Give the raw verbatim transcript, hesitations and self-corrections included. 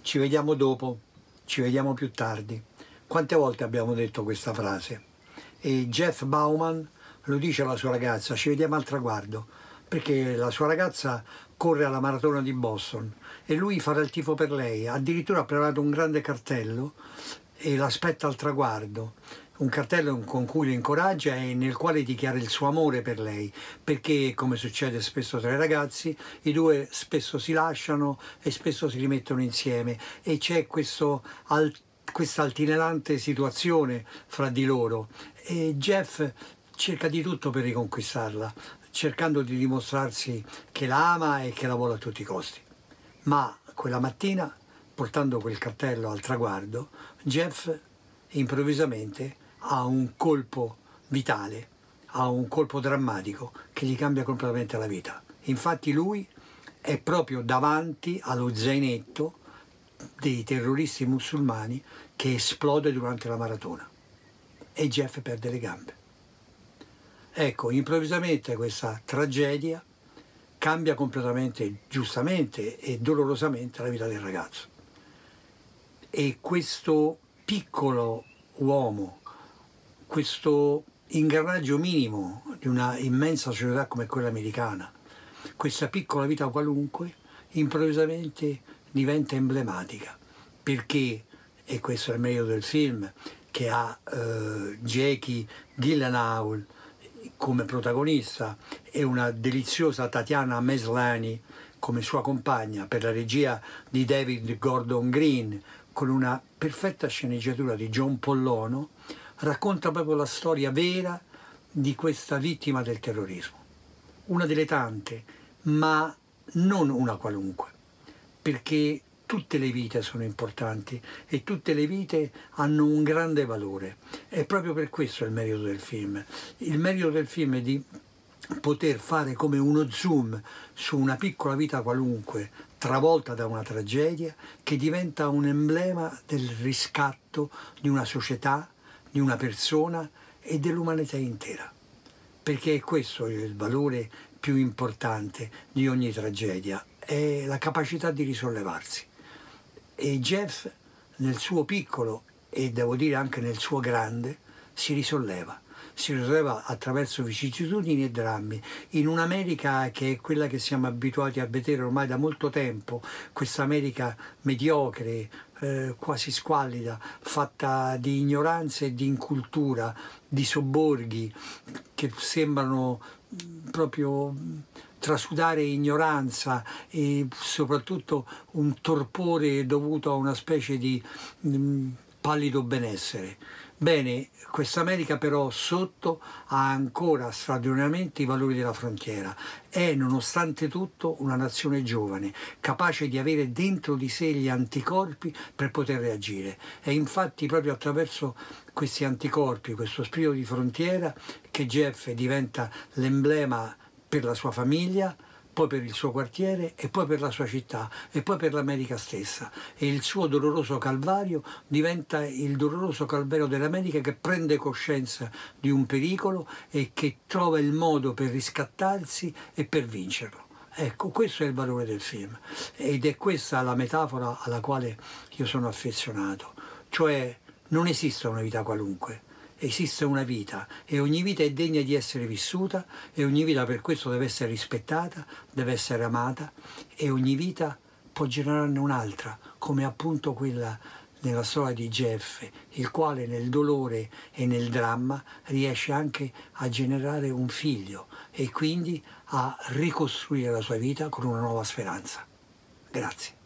ci vediamo dopo, ci vediamo più tardi. Quante volte abbiamo detto questa frase? E Jeff Bauman lo dice alla sua ragazza, ci vediamo al traguardo, perché la sua ragazza corre alla maratona di Boston e lui farà il tifo per lei, addirittura ha preparato un grande cartello e l'aspetta al traguardo, un cartello con cui lo incoraggia e nel quale dichiara il suo amore per lei, perché come succede spesso tra i ragazzi, i due spesso si lasciano e spesso si rimettono insieme e c'è questo al, questa altinerante situazione fra di loro e Jeff cerca di tutto per riconquistarla, cercando di dimostrarsi che la ama e che la vuole a tutti i costi. Ma quella mattina, portando quel cartello al traguardo, Jeff improvvisamente ha un colpo vitale, ha un colpo drammatico che gli cambia completamente la vita. Infatti lui è proprio davanti allo zainetto dei terroristi musulmani che esplode durante la maratona e Jeff perde le gambe. Ecco, improvvisamente questa tragedia cambia completamente, giustamente e dolorosamente la vita del ragazzo. E questo piccolo uomo, questo ingranaggio minimo di una immensa società come quella americana, questa piccola vita qualunque, improvvisamente diventa emblematica, perché, e questo è il merito del film, che ha eh, Jake Gyllenhaal come protagonista e una deliziosa Tatiana Maslany come sua compagna, per la regia di David Gordon Green, con una perfetta sceneggiatura di John Pollono, racconta proprio la storia vera di questa vittima del terrorismo. Una delle tante, ma non una qualunque, perché tutte le vite sono importanti e tutte le vite hanno un grande valore. E proprio per questo è il merito del film. Il merito del film è di poter fare come uno zoom su una piccola vita qualunque, travolta da una tragedia, che diventa un emblema del riscatto di una società, di una persona e dell'umanità intera. Perché è questo il valore più importante di ogni tragedia, è la capacità di risollevarsi. E Jeff, nel suo piccolo e devo dire anche nel suo grande, si risolleva. Si risoleva attraverso vicissitudini e drammi, in un'America che è quella che siamo abituati a vedere ormai da molto tempo, questa America mediocre, eh, quasi squallida, fatta di ignoranza e di incultura, di sobborghi che sembrano proprio trasudare ignoranza e soprattutto un torpore dovuto a una specie di mh, pallido benessere. Bene, questa America però sotto ha ancora straordinariamente i valori della frontiera, è nonostante tutto una nazione giovane, capace di avere dentro di sé gli anticorpi per poter reagire. È infatti proprio attraverso questi anticorpi, questo spirito di frontiera, che Jeff diventa l'emblema per la sua famiglia, poi per il suo quartiere e poi per la sua città e poi per l'America stessa. E il suo doloroso calvario diventa il doloroso calvario dell'America che prende coscienza di un pericolo e che trova il modo per riscattarsi e per vincerlo. Ecco, questo è il valore del film ed è questa la metafora alla quale io sono affezionato. Cioè non esiste una vita qualunque. Esiste una vita e ogni vita è degna di essere vissuta e ogni vita per questo deve essere rispettata, deve essere amata e ogni vita può generarne un'altra, come appunto quella nella storia di Jeff, il quale nel dolore e nel dramma riesce anche a generare un figlio e quindi a ricostruire la sua vita con una nuova speranza. Grazie.